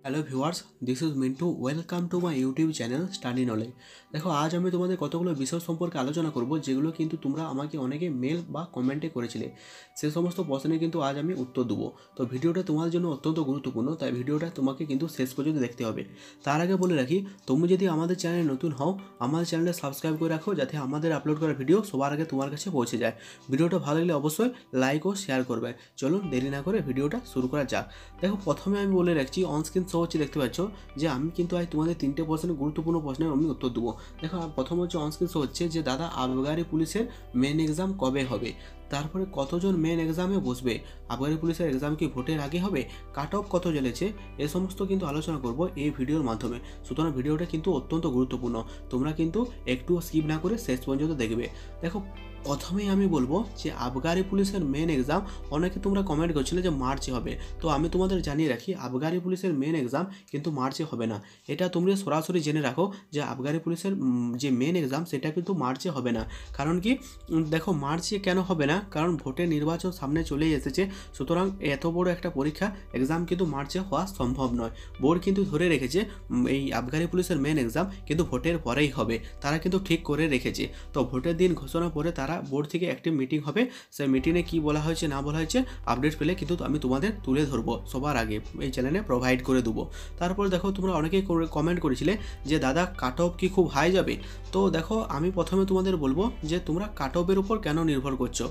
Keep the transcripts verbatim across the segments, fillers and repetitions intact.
Hello viewers, this is Mintu. Welcome to my YouTube channel study knowledge. দেখো, আজ আমি তোমাদের কতগুলো বিষয় সম্পর্কে আলোচনা করব যেগুলো কিন্তু তোমরা আমাকে অনেকে মেল বা কমেন্টে করেছিলে। সে সমস্ত প্রশ্নে কিন্তু আজ আমি উত্তর দেবো। তো ভিডিওটা তোমার জন্য অত্যন্ত গুরুত্বপূর্ণ, তাই ভিডিওটা তোমাকে কিন্তু শেষ পর্যন্ত দেখতে হবে। তার আগে বলে রাখি, তুমি যদি আমাদের চ্যানেলে নতুন হও, আমাদের চ্যানেলটা সাবস্ক্রাইব করে রাখো যাতে আমাদের আপলোড করা ভিডিও সবার আগে তোমার কাছে পৌঁছে যায়। ভিডিওটা ভালো লাগলে অবশ্যই লাইক ও শেয়ার করবে। চলুন দেরি না করে ভিডিওটা শুরু করা যাক। দেখো, প্রথমে আমি বলে রাখছি, অনস্ক্রিন শো হচ্ছে, দেখতে পাচ্ছ যে আমি কিন্তু আজ তোমাদের তিনটে প্রশ্নের গুরুত্বপূর্ণ প্রশ্নের আমি উত্তর দেবো। দেখো, প্রথম হচ্ছে অনস্ক্রিন শো হচ্ছে যে দাদা আবগারি পুলিশের মেন এক্সাম কবে হবে, তারপরে কতজন মেন এক্সামে বসবে, আবগারি পুলিশের এক্সাম কি ভোটের আগে হবে, কাট অফ কত চলেছে, এ সমস্ত কিন্তু আলোচনা করব এই ভিডিওর মাধ্যমে। সুতরাং ভিডিওটা কিন্তু অত্যন্ত গুরুত্বপূর্ণ, তোমরা কিন্তু একটু স্কিপ না করে শেষ পর্যন্ত দেখবে। দেখো, প্রথমেই আমি বলবো যে আবগারি পুলিশের মেন এক্সাম অনেকে তোমরা কমেন্ট করছিলে যে মার্চে হবে। তো আমি তোমাদের জানিয়ে রাখি, আবগারি পুলিশের মেন এক্সাম কিন্তু মার্চে হবে না। এটা তোমরা সরাসরি জেনে রাখো যে আবগারি পুলিশের যে মেন এক্সাম সেটা কিন্তু মার্চে হবে না। কারণ কি, দেখো মার্চে কেন হবে না, কারণ ভোটের নির্বাচন সামনে চলেই এসেছে। সুতরাং এত বড় একটা পরীক্ষা এক্সাম কিন্তু মার্চে হওয়া সম্ভব নয়। বোর্ড কিন্তু ধরে রেখেছে এই আবগারি পুলিশের মেন এক্সাম কিন্তু ভোটের পরেই হবে, তারা কিন্তু ঠিক করে রেখেছে। তো ভোটের দিন ঘোষণা পরে তারা বোর্ড থেকে একটি মিটিং হবে, সেই মিটিংয়ে কী বলা হয়েছে না বলা হয়েছে আপডেট পেলে কিন্তু আমি তোমাদের তুলে ধরবো, সবার আগে এই চ্যানেলে প্রোভাইড করে দেবো। তারপর দেখো, তোমরা অনেকেই কমেন্ট করেছিলে যে দাদা কাট অফ কি খুব হাই যাবে। তো দেখো, আমি প্রথমে তোমাদের বলবো যে তোমরা কাট অফের উপর কেন নির্ভর করছো।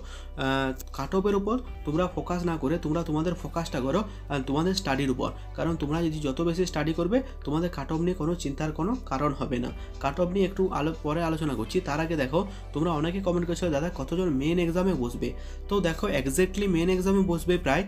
কাট অফের উপর তোমরা ফোকাস না করে তোমরা তোমাদের ফোকাসটা করো তোমাদের স্টাডির উপর। কারণ তোমরা যদি যত বেশি স্টাডি করবে, তোমাদের কাট অফ নিয়ে কোনো চিন্তার কোনো কারণ হবে না। কাট অফ নিয়ে একটু আলো পরে আলোচনা করছি। তার আগে দেখো, তোমরা অনেকে কমেন্ট করছো দাদা কতজন মেন এক্সামে বসবে। তো দেখো, এক্স্যাক্টলি মেন এক্সামে বসবে প্রায়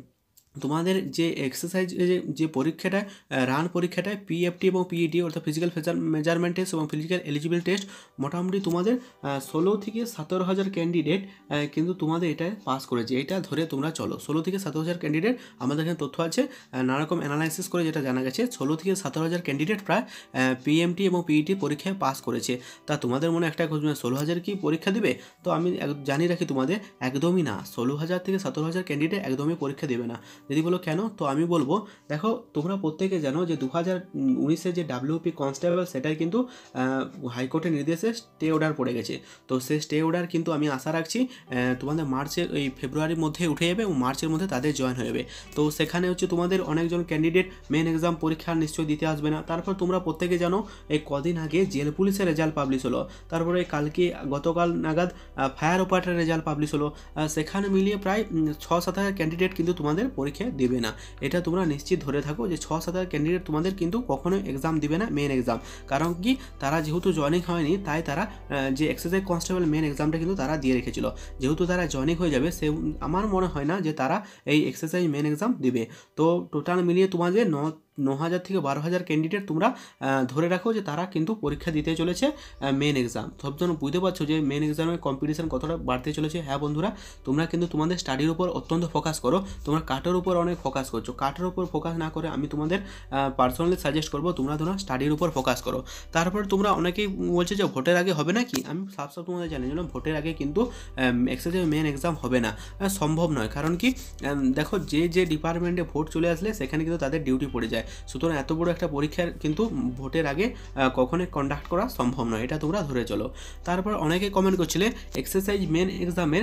তোমাদের যে এক্সারসাইজ যে পরীক্ষাটা রান পরীক্ষাটায় পিএফটি এবং পিইটি অর্থাৎ ফিজিক্যাল মেজারমেন্ট টেস্ট এবং ফিজিক্যাল এলিজিবল টেস্ট, মোটামুটি তোমাদের ষোলো থেকে সতেরো হাজার ক্যান্ডিডেট কিন্তু তোমাদের এটায় পাস করেছে। এটা ধরে তোমরা চলো, ষোলো থেকে সতেরো হাজার ক্যান্ডিডেট আমাদের এখানে তথ্য আছে, নানারকম অ্যানালাইসিস করে যেটা জানা গেছে ষোলো থেকে সতেরো হাজার ক্যান্ডিডেট প্রায় পিএমটি এবং পিইটি পরীক্ষায় পাস করেছে। তা তোমাদের মনে একটা ষোলো হাজার কি পরীক্ষা দিবে, তো আমি জানিয়ে রাখি তোমাদের একদমই না, ষোলো হাজার থেকে সতেরো হাজার ক্যান্ডিডেট একদমই পরীক্ষা দেবে না। যদি বলো কেন, তো আমি বলবো দেখো, তোমরা প্রত্যেকে জানো যে দু হাজার উনিশের যে ডাব্লিউপি কনস্টেবল সেটাই কিন্তু হাইকোর্টের নির্দেশে স্টে অর্ডার পড়ে গেছে। তো সেই স্টে অর্ডার কিন্তু আমি আশা রাখছি তোমাদের মার্চের এই ফেব্রুয়ারির মধ্যে উঠে যাবে এবং মার্চের মধ্যে তাদের জয়েন হয়ে যাবে। তো সেখানে হচ্ছে তোমাদের অনেকজন ক্যান্ডিডেট মেন এক্সাম পরীক্ষা নিশ্চয়ই দিতে আসবে না। তারপর তোমরা প্রত্যেকে জানো এই কদিন আগে জেল পুলিশের রেজাল্ট পাবলিশ হলো, তারপরে কালকে গতকাল নাগাদ ফায়ার অপারেটরের রেজাল্ট পাবলিশ হলো। সেখানে মিলিয়ে প্রায় ছ সাত হাজার ক্যান্ডিডেট কিন্তু তোমাদের পরীক্ষা দেবে না। এটা তোমরা নিশ্চিত ধরে থাকো যে ছ সাত হাজার ক্যান্ডিডেট তোমাদের কিন্তু কখনোই এক্সাম দিবে না মেন এক্সাম। কারণ কি, তারা যেহেতু জয়নিং হয়নি, তাই তারা যে এক্সারসাইজ কনস্টেবল মেন এক্সামটা কিন্তু তারা দিয়ে রেখেছিল। যেহেতু তারা জয়নিং হয়ে যাবে, সে আমার মনে হয় না যে তারা এই এক্সারসাইজ মেন এক্সাম দিবে। তো টোটাল মিলিয়ে তোমাদের ন ন হাজার থেকে বারো হাজার ক্যান্ডিডেট তোমরা ধরে রাখো যে তারা কিন্তু পরীক্ষা দিতে চলেছে মেন এক্সাম। সবজন বুঝতে পারছো যে মেন এক্সামের কম্পিটিশন কতটা বাড়তে চলেছে। হ্যাঁ বন্ধুরা, তোমরা কিন্তু তোমাদের স্টাডির উপর অত্যন্ত ফোকাস করো, তোমরা কাটের উপর অনেক ফোকাস করছো। কাটের উপর ফোকাস না করে আমি তোমাদের পার্সোনালি সাজেস্ট করবো তোমরা তোমরা স্টাডির উপর ফোকাস করো। তারপর তোমরা অনেকেই বলছে যে ভোটের আগে হবে না কি, আমি সাফ সাফ তোমাদের জানি যে ভোটের আগে কিন্তু এক্সারসাইজ মেন এক্সাম হবে না, সম্ভব নয়। কারণ কি, দেখো যে যে ডিপার্টমেন্টে ভোট চলে আসলে সেখানে কিন্তু তাদের ডিউটি পড়ে যায়। সুতরাং এত বড় একটা পরীক্ষার কিন্তু ভোটের আগে কখনোই কন্ডাক্ট করা সম্ভব নয়, এটা তোমরা ধরে চলো। তারপর অনেকে কমেন্ট করছিলে এক্সারসাইজ মেন এক্সামের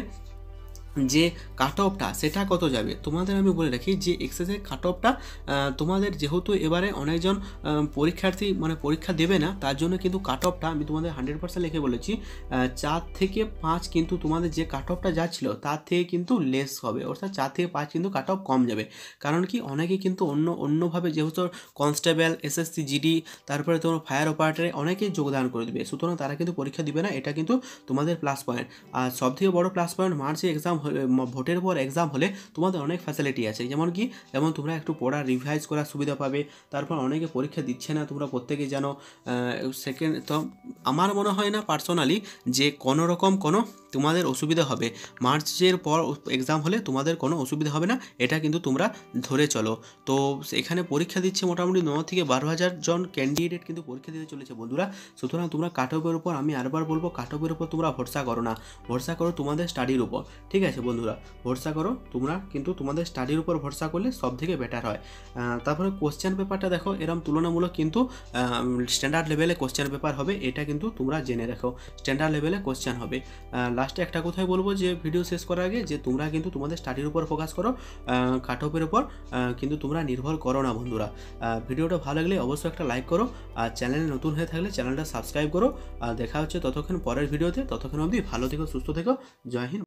যে কাট অফটা সেটা কত যাবে। তোমাদের আমি বলে রাখি যে এক্সারসাইজ কাট অফটা তোমাদের যেহেতু এবারে অনেকজন পরীক্ষার্থী মানে পরীক্ষা দেবে না, তার জন্য কিন্তু কাট অফটা আমি তোমাদের হান্ড্রেড পার্সেন্ট লিখে বলেছি চার থেকে পাঁচ কিন্তু তোমাদের যে কাট অফটা যাচ্ছিলো তার থেকে কিন্তু লেস হবে, অর্থাৎ চার থেকে পাঁচ কিন্তু কাট অফ কম যাবে। কারণ কি, অনেকে কিন্তু অন্য অন্যভাবে যেহেতু কনস্টেবল, এসএসসি জিডি, তারপরে তোমার ফায়ার অপারেটরে অনেকেই যোগদান করে দেবে, সুতরাং তারা কিন্তু পরীক্ষা দিবে না। এটা কিন্তু তোমাদের প্লাস পয়েন্ট। আর সবথেকে বড় প্লাস পয়েন্ট, মার্চে এক্সাম ভোটের পর এক্সাম হলে তোমাদের অনেক ফ্যাসিলিটি আছে। যেমন কি, যেমন তোমরা একটু পড়া রিভাইজ করার সুবিধা পাবে। তারপর অনেকে পরীক্ষা দিচ্ছে না, তোমরা প্রত্যেকেই জানো। সেকেন্ড, তো আমার মনে হয় না পার্সোনালি যে কোনো রকম কোনো তোমাদের অসুবিধা হবে। মার্চের পর এক্সাম হলে তোমাদের কোনো অসুবিধা হবে না, এটা কিন্তু তোমরা ধরে চলো। তো এখানে পরীক্ষা দিচ্ছে মোটামুটি ন থেকে বারো হাজার জন ক্যান্ডিডেট কিন্তু পরীক্ষা দিতে চলেছে বন্ধুরা। সুতরাং তোমরা কাট অফের উপর, আমি আরবার বলবো, কাট অফের উপর তোমরা ভরসা করো না, ভরসা করো তোমাদের স্টাডির উপর, ঠিক আছে। আছে বন্ধুরা, ভরসা করো, তোমরা কিন্তু তোমাদের স্টাডির উপর ভরসা করলে সব থেকে বেটার হয়। তারপরে কোশ্চেন পেপারটা দেখো এরকম তুলনামূলক কিন্তু স্ট্যান্ডার্ড লেভেলে কোশ্চেন পেপার হবে, এটা কিন্তু তোমরা জেনে রাখো, স্ট্যান্ডার্ড লেভেলে কোশ্চেন হবে। লাস্টে একটা কথাই বলবো যে ভিডিও শেষ করার আগে, যে তোমরা কিন্তু তোমাদের স্টাডির উপর ফোকাস করো, কাট অফের উপর কিন্তু তোমরা নির্ভর করো না বন্ধুরা। ভিডিওটা ভালো লাগলে অবশ্যই একটা লাইক করো, আর চ্যানেলে নতুন হয়ে থাকলে চ্যানেলটা সাবস্ক্রাইব করো। আর দেখা হচ্ছে ততক্ষণ পরের ভিডিওতে, ততক্ষণ অবধি ভালো থেকো, সুস্থ থেকো, জয় হিন্দ।